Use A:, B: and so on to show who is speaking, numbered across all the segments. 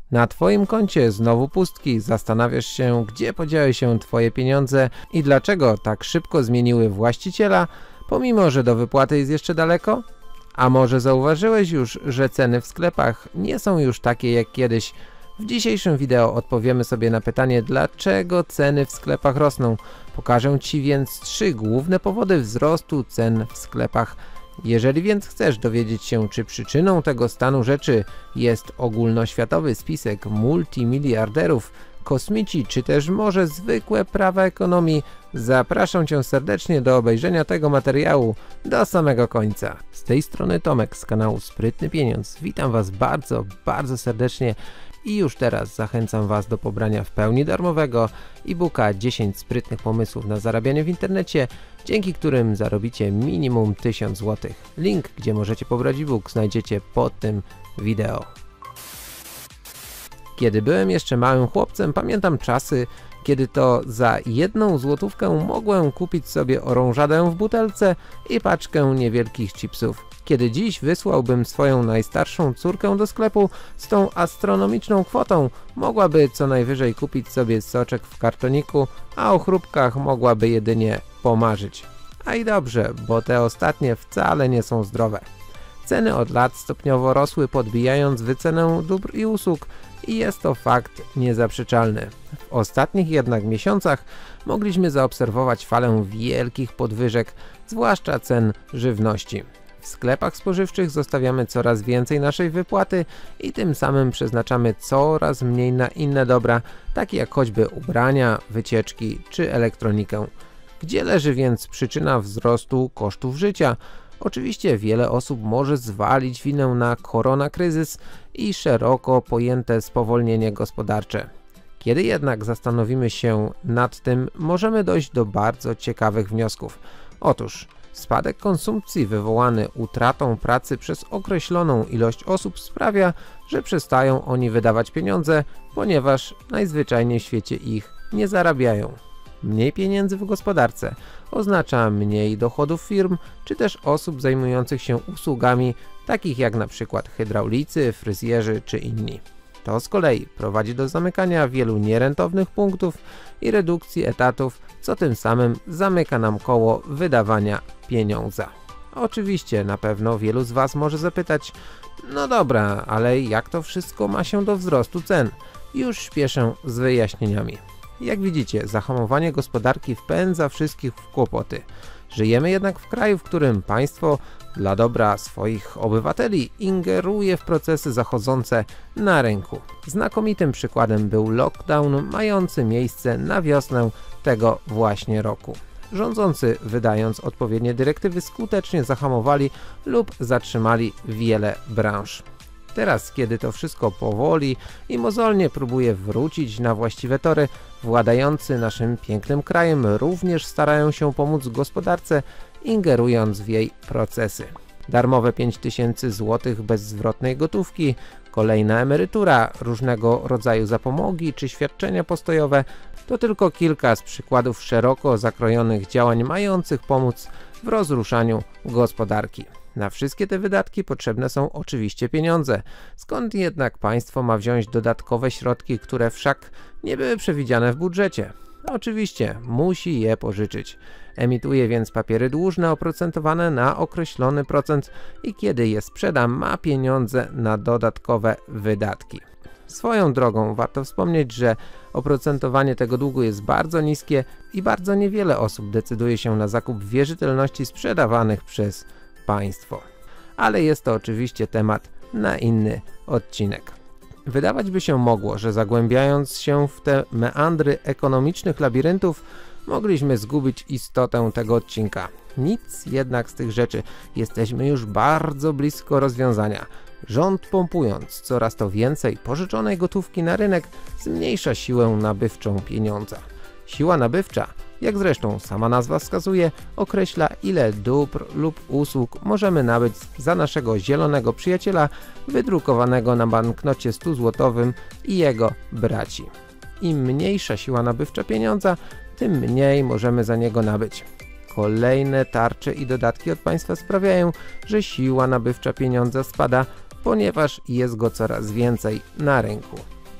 A: Na Twoim koncie znowu pustki, zastanawiasz się, gdzie podziały się Twoje pieniądze i dlaczego tak szybko zmieniły właściciela, pomimo że do wypłaty jest jeszcze daleko? A może zauważyłeś już, że ceny w sklepach nie są już takie jak kiedyś? W dzisiejszym wideo odpowiemy sobie na pytanie, dlaczego ceny w sklepach rosną. Pokażę Ci więc 3 główne powody wzrostu cen w sklepach. Jeżeli więc chcesz dowiedzieć się, czy przyczyną tego stanu rzeczy jest ogólnoświatowy spisek multimiliarderów, kosmici, czy też może zwykłe prawa ekonomii, zapraszam Cię serdecznie do obejrzenia tego materiału do samego końca. Z tej strony Tomek z kanału Sprytny Pieniądz. Witam Was bardzo serdecznie i już teraz zachęcam Was do pobrania w pełni darmowego e-booka 10 sprytnych pomysłów na zarabianie w internecie, dzięki którym zarobicie minimum 1000 zł. Link, gdzie możecie pobrać e-book, znajdziecie pod tym wideo. Kiedy byłem jeszcze małym chłopcem, pamiętam czasy, kiedy to za 1 złotówkę mogłem kupić sobie orążadę w butelce i paczkę niewielkich chipsów. Kiedy dziś wysłałbym swoją najstarszą córkę do sklepu z tą astronomiczną kwotą, mogłaby co najwyżej kupić sobie soczek w kartoniku, a o chrupkach mogłaby jedynie pomarzyć. A i dobrze, bo te ostatnie wcale nie są zdrowe. Ceny od lat stopniowo rosły, podbijając wycenę dóbr i usług i jest to fakt niezaprzeczalny. W ostatnich jednak miesiącach mogliśmy zaobserwować falę wielkich podwyżek, zwłaszcza cen żywności. W sklepach spożywczych zostawiamy coraz więcej naszej wypłaty i tym samym przeznaczamy coraz mniej na inne dobra, takie jak choćby ubrania, wycieczki czy elektronikę. Gdzie leży więc przyczyna wzrostu kosztów życia? Oczywiście wiele osób może zwalić winę na koronakryzys i szeroko pojęte spowolnienie gospodarcze. Kiedy jednak zastanowimy się nad tym, możemy dojść do bardzo ciekawych wniosków. Otóż spadek konsumpcji wywołany utratą pracy przez określoną ilość osób sprawia, że przestają oni wydawać pieniądze, ponieważ najzwyczajniej w świecie ich nie zarabiają. Mniej pieniędzy w gospodarce oznacza mniej dochodów firm, czy też osób zajmujących się usługami, takich jak na przykład hydraulicy, fryzjerzy czy inni. To z kolei prowadzi do zamykania wielu nierentownych punktów i redukcji etatów, co tym samym zamyka nam koło wydawania pieniądza. Oczywiście na pewno wielu z Was może zapytać, no dobra, ale jak to wszystko ma się do wzrostu cen? Już śpieszę z wyjaśnieniami. Jak widzicie, zahamowanie gospodarki wpędza wszystkich w kłopoty. Żyjemy jednak w kraju, w którym państwo dla dobra swoich obywateli ingeruje w procesy zachodzące na rynku. Znakomitym przykładem był lockdown mający miejsce na wiosnę tego właśnie roku. Rządzący, wydając odpowiednie dyrektywy, skutecznie zahamowali lub zatrzymali wiele branż. Teraz, kiedy to wszystko powoli i mozolnie próbuje wrócić na właściwe tory, władający naszym pięknym krajem również starają się pomóc gospodarce, ingerując w jej procesy. Darmowe 5000 zł bez zwrotnej gotówki, kolejna emerytura, różnego rodzaju zapomogi czy świadczenia postojowe to tylko kilka z przykładów szeroko zakrojonych działań mających pomóc w rozruszaniu gospodarki. Na wszystkie te wydatki potrzebne są oczywiście pieniądze. Skąd jednak państwo ma wziąć dodatkowe środki, które wszak nie były przewidziane w budżecie? Oczywiście musi je pożyczyć. Emituje więc papiery dłużne oprocentowane na określony procent i kiedy je sprzeda, ma pieniądze na dodatkowe wydatki. Swoją drogą warto wspomnieć, że oprocentowanie tego długu jest bardzo niskie i bardzo niewiele osób decyduje się na zakup wierzytelności sprzedawanych przez państwo. Ale jest to oczywiście temat na inny odcinek. Wydawać by się mogło, że zagłębiając się w te meandry ekonomicznych labiryntów, mogliśmy zgubić istotę tego odcinka. Nic jednak z tych rzeczy. Jesteśmy już bardzo blisko rozwiązania. Rząd, pompując coraz to więcej pożyczonej gotówki na rynek, zmniejsza siłę nabywczą pieniądza. Siła nabywcza, jak zresztą sama nazwa wskazuje, określa, ile dóbr lub usług możemy nabyć za naszego zielonego przyjaciela wydrukowanego na banknocie 100-złotowym i jego braci. Im mniejsza siła nabywcza pieniądza, tym mniej możemy za niego nabyć. Kolejne tarcze i dodatki od państwa sprawiają, że siła nabywcza pieniądza spada, ponieważ jest go coraz więcej na rynku.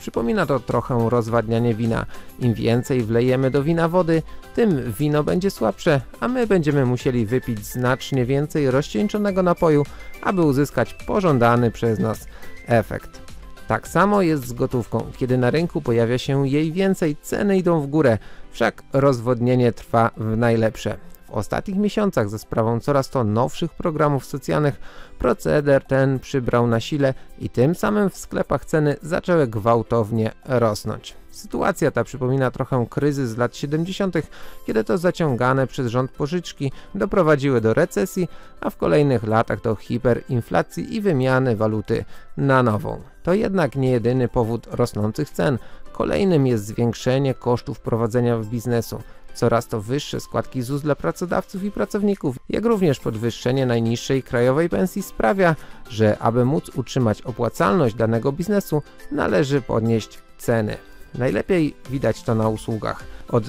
A: Przypomina to trochę rozwadnianie wina. Im więcej wlejemy do wina wody, tym wino będzie słabsze, a my będziemy musieli wypić znacznie więcej rozcieńczonego napoju, aby uzyskać pożądany przez nas efekt. Tak samo jest z gotówką. Kiedy na rynku pojawia się jej więcej, ceny idą w górę, wszak rozwodnienie trwa w najlepsze. W ostatnich miesiącach za sprawą coraz to nowszych programów socjalnych proceder ten przybrał na sile i tym samym w sklepach ceny zaczęły gwałtownie rosnąć. Sytuacja ta przypomina trochę kryzys z lat 70., kiedy to zaciągane przez rząd pożyczki doprowadziły do recesji, a w kolejnych latach do hiperinflacji i wymiany waluty na nową. To jednak nie jedyny powód rosnących cen. Kolejnym jest zwiększenie kosztów prowadzenia biznesu. Coraz to wyższe składki ZUS dla pracodawców i pracowników, jak również podwyższenie najniższej krajowej pensji sprawia, że aby móc utrzymać opłacalność danego biznesu, należy podnieść ceny. Najlepiej widać to na usługach. Od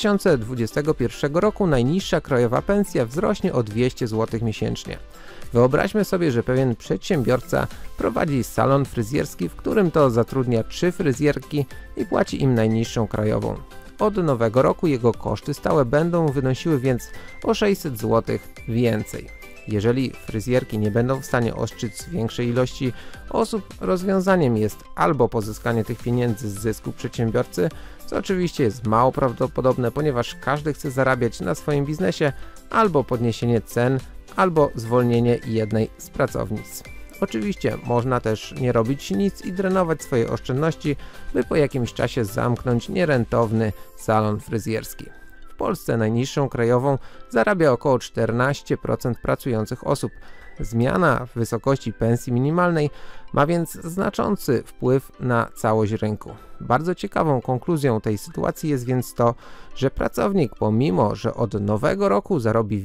A: 2021 roku najniższa krajowa pensja wzrośnie o 200 zł miesięcznie. Wyobraźmy sobie, że pewien przedsiębiorca prowadzi salon fryzjerski, w którym to zatrudnia 3 fryzjerki i płaci im najniższą krajową. Od nowego roku jego koszty stałe będą wynosiły więc o 600 zł więcej. Jeżeli fryzjerki nie będą w stanie ostrzec większej ilości osób, rozwiązaniem jest albo pozyskanie tych pieniędzy z zysku przedsiębiorcy, co oczywiście jest mało prawdopodobne, ponieważ każdy chce zarabiać na swoim biznesie, albo podniesienie cen, albo zwolnienie jednej z pracownic. Oczywiście można też nie robić nic i drenować swoje oszczędności, by po jakimś czasie zamknąć nierentowny salon fryzjerski. W Polsce najniższą krajową zarabia około 14% pracujących osób. Zmiana w wysokości pensji minimalnej ma więc znaczący wpływ na całość rynku. Bardzo ciekawą konkluzją tej sytuacji jest więc to, że pracownik, pomimo że od nowego roku zarobi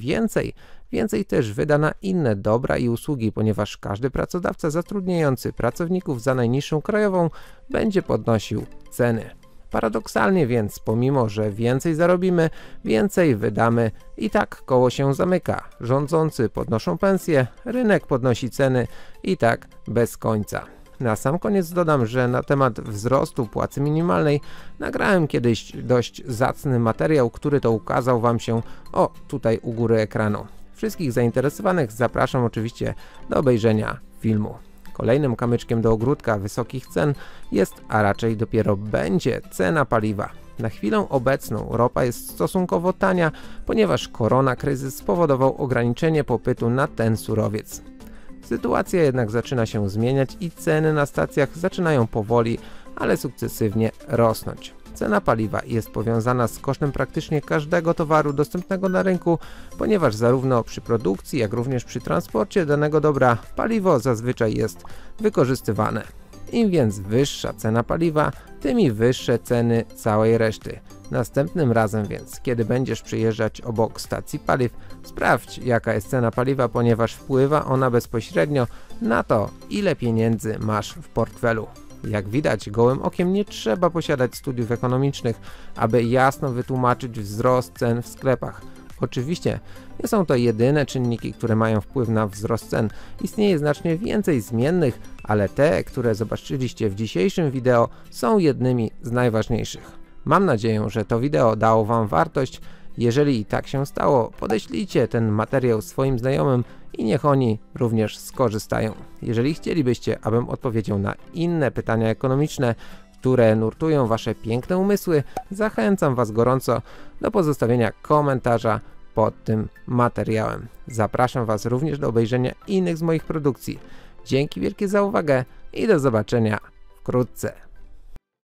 A: więcej też wyda na inne dobra i usługi, ponieważ każdy pracodawca zatrudniający pracowników za najniższą krajową będzie podnosił ceny. Paradoksalnie więc, pomimo że więcej zarobimy, więcej wydamy i tak koło się zamyka. Rządzący podnoszą pensje, rynek podnosi ceny i tak bez końca. Na sam koniec dodam, że na temat wzrostu płacy minimalnej nagrałem kiedyś dość zacny materiał, który to ukazał Wam się tutaj u góry ekranu. Wszystkich zainteresowanych zapraszam oczywiście do obejrzenia filmu. Kolejnym kamyczkiem do ogródka wysokich cen jest, a raczej dopiero będzie, cena paliwa. Na chwilę obecną ropa jest stosunkowo tania, ponieważ koronakryzys spowodował ograniczenie popytu na ten surowiec. Sytuacja jednak zaczyna się zmieniać i ceny na stacjach zaczynają powoli, ale sukcesywnie rosnąć. Cena paliwa jest powiązana z kosztem praktycznie każdego towaru dostępnego na rynku, ponieważ zarówno przy produkcji, jak również przy transporcie danego dobra paliwo zazwyczaj jest wykorzystywane. Im więc wyższa cena paliwa, tym i wyższe ceny całej reszty. Następnym razem więc, kiedy będziesz przejeżdżać obok stacji paliw, sprawdź jaka jest cena paliwa, ponieważ wpływa ona bezpośrednio na to, ile pieniędzy masz w portfelu. Jak widać, gołym okiem nie trzeba posiadać studiów ekonomicznych, aby jasno wytłumaczyć wzrost cen w sklepach. Oczywiście nie są to jedyne czynniki, które mają wpływ na wzrost cen. Istnieje znacznie więcej zmiennych, ale te, które zobaczyliście w dzisiejszym wideo, są jednymi z najważniejszych. Mam nadzieję, że to wideo dało Wam wartość. Jeżeli i tak się stało, podeślijcie ten materiał swoim znajomym i niech oni również skorzystają. Jeżeli chcielibyście, abym odpowiedział na inne pytania ekonomiczne, które nurtują Wasze piękne umysły, zachęcam Was gorąco do pozostawienia komentarza pod tym materiałem. Zapraszam Was również do obejrzenia innych z moich produkcji. Dzięki wielkie za uwagę i do zobaczenia wkrótce.